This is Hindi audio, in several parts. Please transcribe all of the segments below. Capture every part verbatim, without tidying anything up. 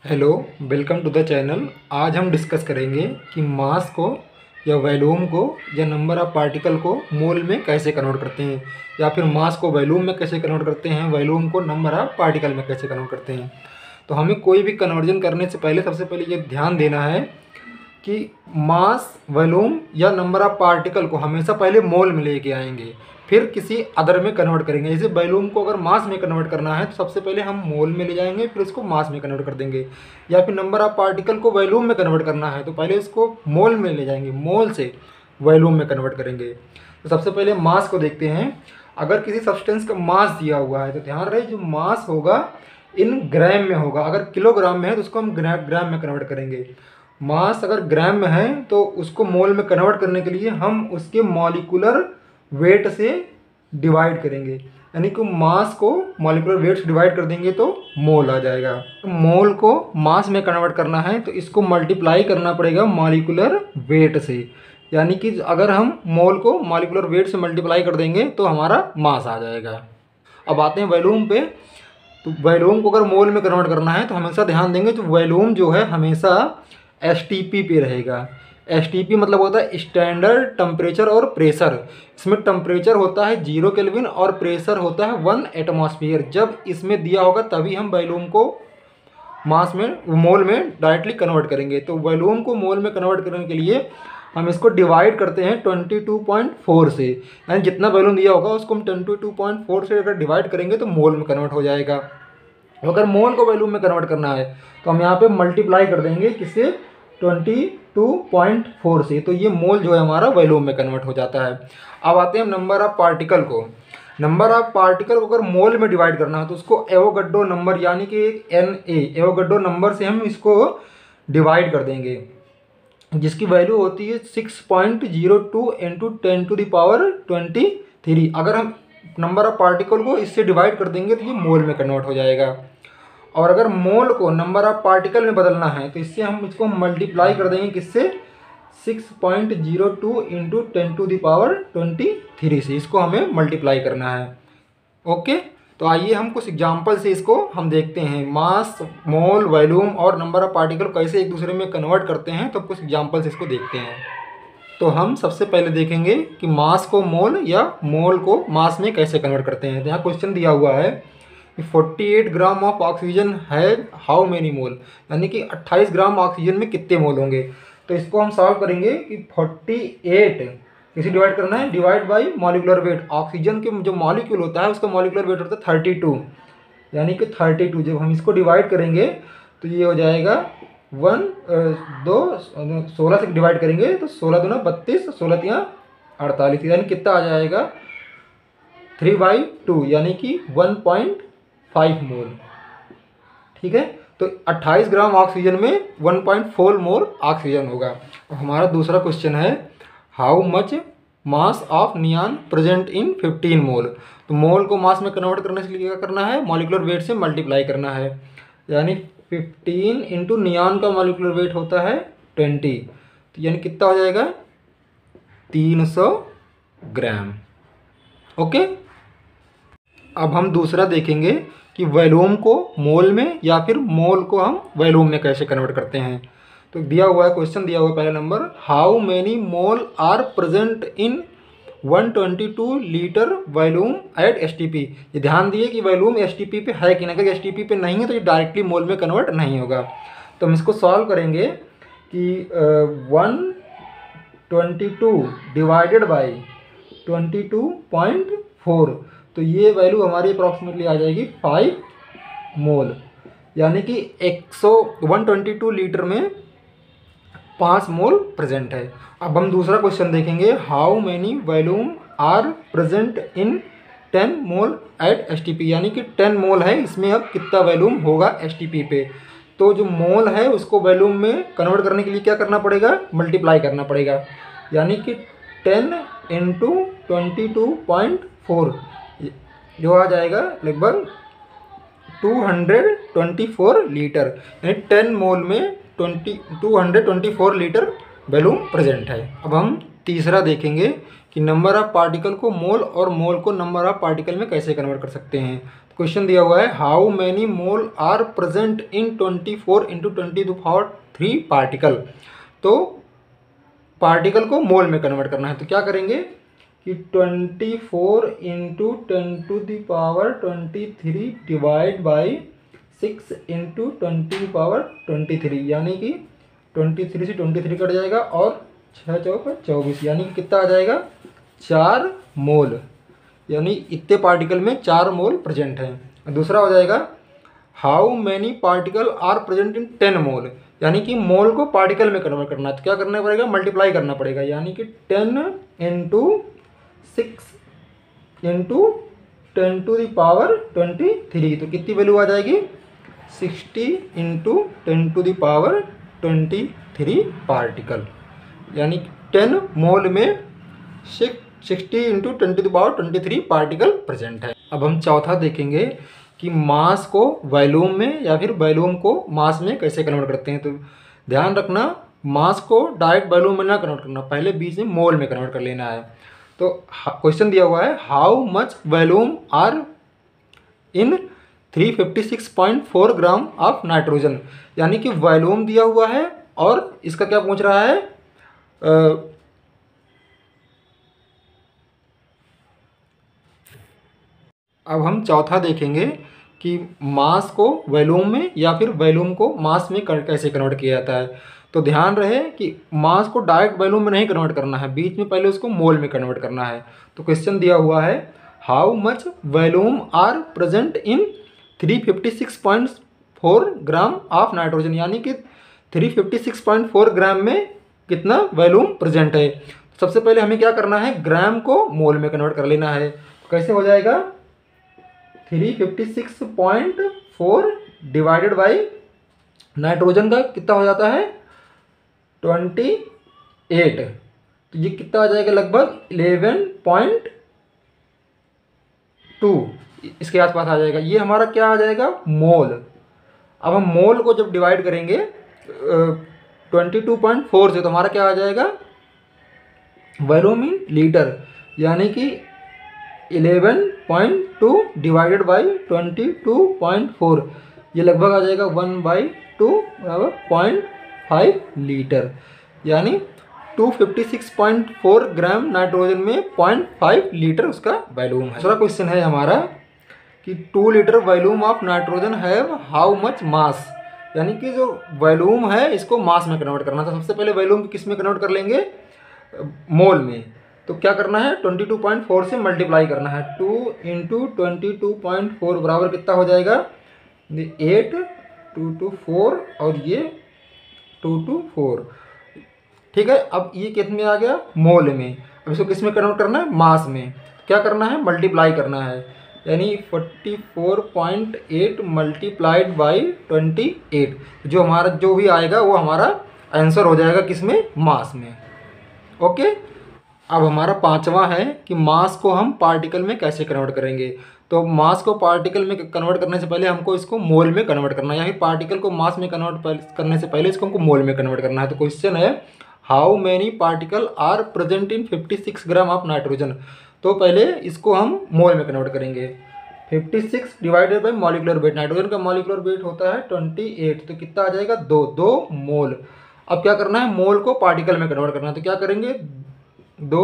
Hello, welcome to the channel. आज हम डिस्कस करेंगे कि मास को या वॉल्यूम को या नंबर ऑफ पार्टिकल को मोल में कैसे कन्वर्ट करते हैं, या फिर मास को वॉल्यूम में कैसे कन्वर्ट करते हैं, वॉल्यूम को नंबर ऑफ पार्टिकल में कैसे कन्वर्ट करते हैं। तो हमें कोई भी कन्वर्जन करने से पहले सबसे पहले ये ध्यान देना है कि मास, वॉल्यूम या नंबर ऑफ पार्टिकल को हमेशा पहले मोल में लेके आएंगे, फिर किसी अदर में कन्वर्ट करेंगे। जैसे वॉल्यूम को अगर मास में कन्वर्ट करना है तो सबसे पहले हम मोल में ले जाएंगे, फिर उसको मास में कन्वर्ट कर देंगे। या फिर नंबर ऑफ पार्टिकल को वॉल्यूम में कन्वर्ट करना है तो पहले उसको मोल में ले जाएंगे, मोल से वॉल्यूम में कन्वर्ट करेंगे। तो सबसे पहले मास को देखते हैं। अगर किसी सब्सटेंस का मास दिया हुआ है तो ध्यान रहे जो मास होगा इन ग्राम में होगा। अगर किलोग्राम में है तो उसको हम ग्राम में कन्वर्ट करेंगे। मास अगर ग्राम में है तो उसको मोल में कन्वर्ट करने के लिए हम उसके मॉलिक्यूलर वेट से डिवाइड करेंगे, यानी कि मास को मॉलिक्यूलर वेट से डिवाइड कर देंगे तो मोल आ जाएगा। तो मोल को मास में कन्वर्ट करना है तो इसको मल्टीप्लाई करना पड़ेगा मॉलिक्यूलर वेट से, यानी कि अगर हम मोल को मॉलिक्यूलर वेट से मल्टीप्लाई कर देंगे तो हमारा मास आ जाएगा। अब आते हैं वॉल्यूम पे। तो वॉल्यूम को अगर मोल में कन्वर्ट करना है तो हमेशा ध्यान देंगे तो वॉल्यूम जो है हमेशा एस टी पी पे रहेगा। एस टी पी मतलब होता है स्टैंडर्ड टेम्परेचर और प्रेशर। इसमें टेम्परेचर होता है जीरो केल्विन और प्रेशर होता है वन एटमॉस्फेयर। जब इसमें दिया होगा तभी हम वॉल्यूम को मास में, मोल में डायरेक्टली कन्वर्ट करेंगे। तो वॉल्यूम को मोल में कन्वर्ट करने के लिए हम इसको डिवाइड करते हैं ट्वेंटी टू पॉइंट फोर से, यानी जितना वॉल्यूम दिया होगा उसको हम ट्वेंटी टू पॉइंट फोर से अगर डिवाइड करेंगे तो मोल में कन्वर्ट हो जाएगा। अगर मोल को वॉल्यूम में कन्वर्ट करना है तो हम यहाँ पे मल्टीप्लाई कर देंगे किससे, ट्वेंटी टू पॉइंट फोर से, तो ये मोल जो है हमारा वॉल्यूम में कन्वर्ट हो जाता है। अब आते हैं नंबर ऑफ पार्टिकल को। नंबर ऑफ पार्टिकल को अगर मोल में डिवाइड करना है तो उसको एवोगाड्रो नंबर यानी कि एक एन ए एवोगाड्रो नंबर से हम इसको डिवाइड कर देंगे, जिसकी वैल्यू होती है six point zero two into ten to the power twenty three. अगर हम नंबर ऑफ पार्टिकल को इससे डिवाइड कर देंगे तो ये मोल में कन्वर्ट हो जाएगा। और अगर मोल को नंबर ऑफ पार्टिकल में बदलना है तो इससे हम इसको मल्टीप्लाई कर देंगे किससे, six point zero two into ten to the power twenty three से। इसको हमें मल्टीप्लाई करना है। ओके, तो आइए हम कुछ एग्जांपल से इसको हम देखते हैं। मास, मोल, वॉल्यूम और नंबर ऑफ पार्टिकल कैसे एक दूसरे में कन्वर्ट करते हैं, तो कुछ एग्जांपल से इसको देखते हैं। तो हम सबसे पहले देखेंगे कि मास को मोल या मोल को मास में कैसे कन्वर्ट करते हैं। तो यहाँ क्वेश्चन दिया हुआ है अड़तालीस ग्राम ऑफ ऑक्सीजन है हाउ मेनी मोल, यानी कि अट्ठाईस ग्राम ऑक्सीजन में कितने मोल होंगे। तो इसको हम सॉल्व करेंगे कि अड़तालीस किसी डिवाइड करना है, divide by molecular weight. Oxygen के जो मॉलिक्यूल होता है उसका मॉलिक्यूलर वेट होता है थर्टी टू, यानी कि थर्टी टू। जब हम इसको डिवाइड करेंगे तो ये हो जाएगा वन दो सोलह से डिवाइड करेंगे तो सोलह दूना बत्तीस, सोलह तिया अड़तालीस, यानी कितना आ जाएगा थ्री बाई टू, यानी कि वन पॉइंट फाइव मोल। ठीक है, तो अट्ठाईस ग्राम ऑक्सीजन में one point four mole oxygen होगा। तो हमारा दूसरा क्वेश्चन है how much mass of neon present in fifteen mole. तो मोल को मास में कन्वर्ट करने के लिए क्या करना है, मॉलिक्यूलर वेट से मल्टीप्लाई करना है, यानी फिफ्टीन इंटू नियॉन का मॉलिक्यूलर वेट होता है ट्वेंटी, तो यानी कितना हो जाएगा तीन सौ ग्राम। ओके, अब हम दूसरा देखेंगे कि वॉल्यूम को मोल में या फिर मोल को हम वॉल्यूम में कैसे कन्वर्ट करते हैं। तो दिया हुआ है, क्वेश्चन दिया हुआ है पहला number, how many mole are present in one twenty two litre volume at S T P. ये ध्यान दिए कि वॉल्यूम एस टी पी पे है कि नहीं, अगर एस टी पी पे नहीं है तो ये डायरेक्टली मोल में कन्वर्ट नहीं होगा। तो हम इसको सॉल्व करेंगे कि one twenty two divided by twenty two point four, तो ये वैल्यू हमारी अप्रॉक्सीमेटली आ जाएगी फाइव मोल, यानी कि एक सौ वन ट्वेंटी टू लीटर में पाँच मोल प्रेजेंट है। अब हम दूसरा क्वेश्चन देखेंगे, how many volume are present in ten mole at S T P, यानी कि टेन मोल है, इसमें अब कितना वॉल्यूम होगा एस टी पी पे। तो जो मोल है उसको वॉल्यूम में कन्वर्ट करने के लिए क्या करना पड़ेगा, मल्टीप्लाई करना पड़ेगा, यानी कि ten into twenty two point four जो आ जाएगा लगभग two hundred twenty four litre, यानी टेन मोल में twenty two hundred twenty four litre volume present है। अब हम तीसरा देखेंगे कि नंबर ऑफ पार्टिकल को मोल और मोल को नंबर ऑफ पार्टिकल में कैसे कन्वर्ट कर सकते हैं। क्वेश्चन दिया हुआ है how many mole are present in twenty four into twenty to power three particle. तो पार्टिकल को मोल में कन्वर्ट करना है, तो क्या करेंगे कि twenty four into ten to the power twenty three divide by six into twenty power twenty three, यानी कि ट्वेंटी थ्री से ट्वेंटी थ्री कट जाएगा और छः चौक चौबीस, यानी कि कितना आ जाएगा चार मोल, यानी इतने पार्टिकल में चार मोल प्रेजेंट हैं। दूसरा हो जाएगा how many particle are present in ten mole, यानी कि मोल को पार्टिकल में कन्वर्ट करना है, तो क्या करना पड़ेगा मल्टीप्लाई करना पड़ेगा, यानी कि ten into six into ten to the power twenty three, तो कितनी वैल्यू आ जाएगी sixty into ten to the power twenty three particle, यानी टेन मोल में six sixty into ten to the power twenty three particle present है। अब हम चौथा देखेंगे कि मास को वॉल्यूम में या फिर वॉल्यूम को मास में कैसे कन्वर्ट करते हैं। तो ध्यान रखना मास को डायरेक्ट वॉल्यूम में ना कन्वर्ट करना, पहले बीच में मोल में कन्वर्ट कर लेना है। तो क्वेश्चन दिया हुआ है how much volume are in three fifty six point four gram of nitrogen, यानी कि वॉल्यूम दिया हुआ है और इसका क्या पूछ रहा है आ, अब हम चौथा देखेंगे कि मास को वॉल्यूम में या फिर वॉल्यूम को मास में कैसे कन्वर्ट किया जाता है। तो ध्यान रहे कि मास को डायरेक्ट वॉल्यूम में नहीं कन्वर्ट करना है, बीच में पहले उसको मोल में कन्वर्ट करना है। तो क्वेश्चन दिया हुआ है how much volume are present in three fifty six point four gram of nitrogen, यानी कि three fifty six point four gram में कितना वॉल्यूम प्रेजेंट है। सबसे पहले हमें क्या करना है ग्राम को मोल में कन्वर्ट कर लेना है। कैसे हो जाएगा three fifty six point four divided by nitrogen का कितना हो जाता है ट्वेंटी एट, तो ये कितना आ जाएगा लगभग इलेवन पॉइंट टू, इसके आसपास आ जाएगा। ये हमारा क्या आ जाएगा मोल। अब हम मोल को जब डिवाइड करेंगे ट्वेंटी टू पॉइंट फोर से, तो हमारा क्या आ जाएगा वॉल्यूम इन लीटर, यानी कि eleven point two divided by twenty two point four, ये लगभग आ जाएगा वन बाई टू बराबर पॉइंट फाइव लीटर, यानी two fifty six point four gram nitrogen में पॉइंट फाइव लीटर उसका वॉल्यूम है। दूसरा क्वेश्चन है हमारा कि two litre volume of nitrogen have how much mass, यानी कि जो वॉल्यूम है इसको मास में कन्वर्ट करना था। सबसे पहले वॉल्यूम किस में कन्वर्ट कर लेंगे मोल में, तो क्या करना है ट्वेंटी टू पॉइंट फोर से मल्टीप्लाई करना है, two into twenty two point four बराबर कितना हो जाएगा एट, टू टू फोर और ये टू टू फोर, ठीक है। अब ये किस में आ गया मोल में, अब इसको किस में कन्वर्ट करना है मास में, क्या करना है मल्टीप्लाई करना है, यानी forty four point eight multiplied by twenty eight, जो हमारा जो भी आएगा वो हमारा आंसर हो जाएगा किस में मास में। ओके, अब हमारा पांचवा है कि मास को हम पार्टिकल में कैसे कन्वर्ट करेंगे। तो मास को पार्टिकल में कन्वर्ट करने से पहले हमको इसको मोल में कन्वर्ट करना है, या फिर पार्टिकल को मास में कन्वर्ट करने से पहले इसको हमको मोल में कन्वर्ट करना है। तो क्वेश्चन है how many particle are present in fifty six gram of nitrogen. तो पहले इसको हम मोल में कन्वर्ट करेंगे, fifty six divided by molecular weight, nitrogen का मॉलिक्यूलर वेट होता है ट्वेंटी एट, तो कितना आ जाएगा दो दो मोल। अब क्या करना है मोल को पार्टिकल में कन्वर्ट करना है, तो क्या करेंगे दो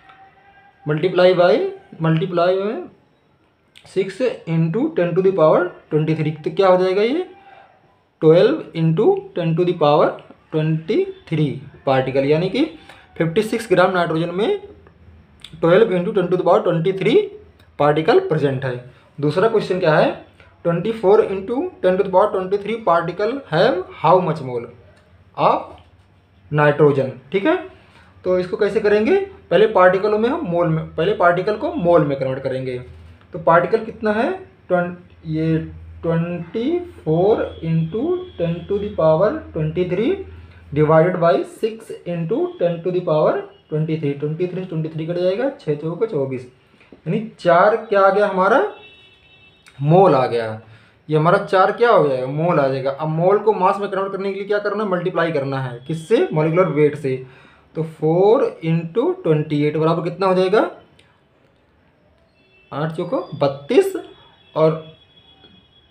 मल्टीप्लाई बाई मल्टीप्लाई में six into ten to the power twenty three, तो क्या हो जाएगा ये twelve into ten to the power twenty three particle, यानी कि फिफ्टी सिक्स ग्राम नाइट्रोजन में twelve into ten to the power twenty three particle present है। दूसरा क्वेश्चन क्या है twenty four into ten to the power twenty three particle have how much mole of nitrogen, ठीक है। तो इसको कैसे करेंगे पहले पार्टिकलों में हम मोल में पहले पार्टिकल को मोल में कन्वर्ट करेंगे। तो पार्टिकल कितना है ये twenty four into ten to the power twenty three divided by six into ten to the power twenty three, twenty three twenty three cut जाएगा छः चौके चौबीस, यानी चार क्या आ गया हमारा मोल आ गया। ये हमारा चार क्या हो जाएगा मोल आ जाएगा। अब मोल को मास में कन्वर्ट करने के लिए क्या करना है मल्टीप्लाई करना है, किससे मॉलिक्यूलर वेट से। तो फोर इंटू ट्वेंटी एट बराबर कितना हो जाएगा आठ चौको बत्तीस और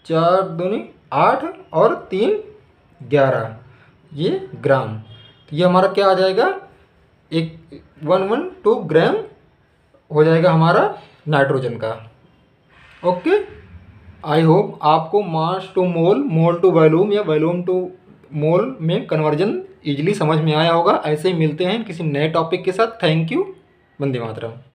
चार दूनी आठ और तीन ग्यारह, ये ग्राम। तो ये हमारा क्या आ जाएगा, एक वन वन टू ग्राम हो जाएगा हमारा नाइट्रोजन का। ओके, आई होप आपको mass to mole, mole to volume या वॉल्यूम टू मोल में कन्वर्जन इजीली समझ में आया होगा। ऐसे ही मिलते हैं किसी नए टॉपिक के साथ। Thank you. वंदे मातरम।